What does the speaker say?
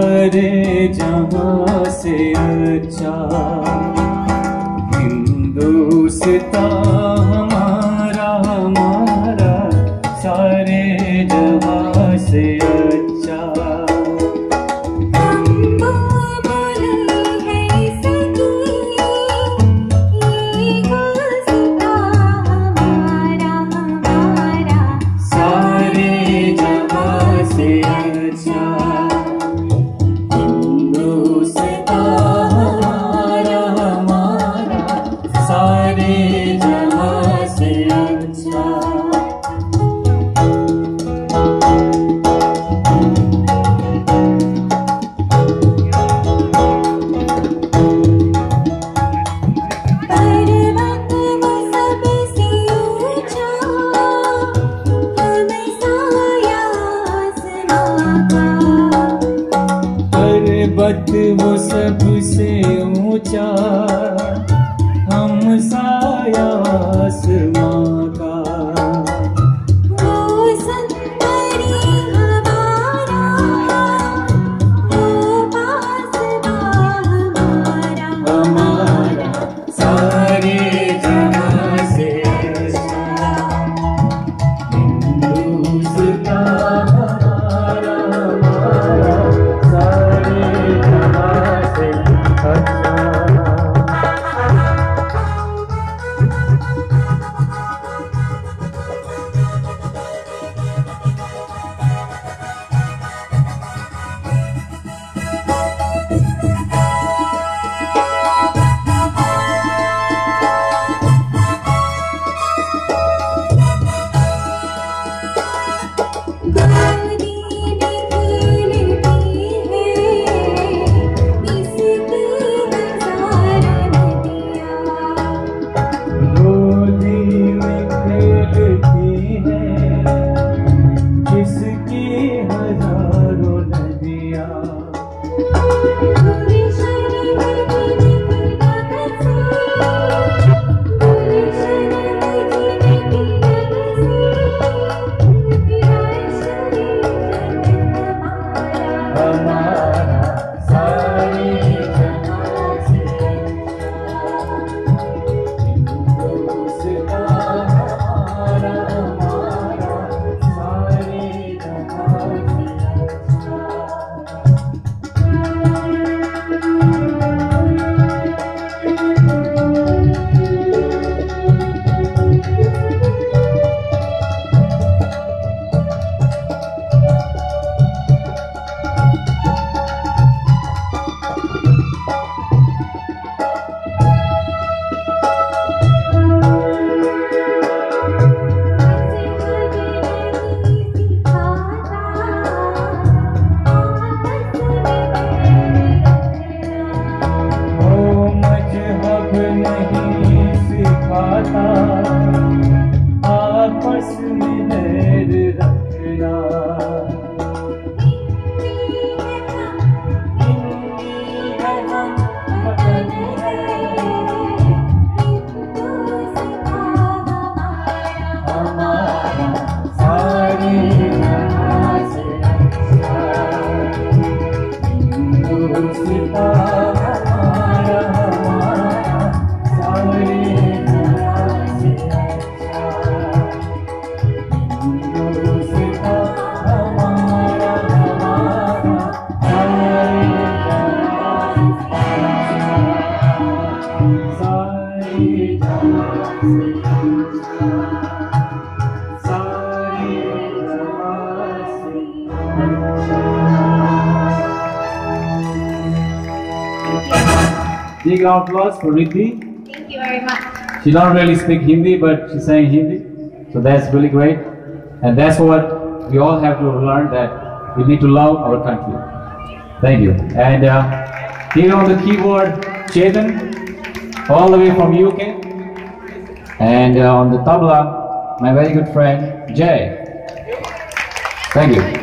सारे जहां से अच्छा हिंदुस्तान हमारा हमारा सारे जहां से अच्छा। पर्वत वो सबसे ऊंचा हम साया आसमां का। वो सुंदरी हमारा वो पासबा हमारा हमारा सारे जहां से अच्छा हिंदुस्तान हमारा हमारा सारे जहां से अच्छा। आपस में बैर रखना हिंदी है हम वतन है हमारा सारे जहां से अच्छा हिंदुस्तान हमारा हमारा सारे Big round of applause for Riddhi. Thank you very much. She don't really speak Hindi, but she sang Hindi, so that's really great. And that's what we all have to learn, that we need to love our country. Thank you. And here on the keyboard, Chetan, all the way from UK. And on the tabla, my very good friend Jay. Thank you.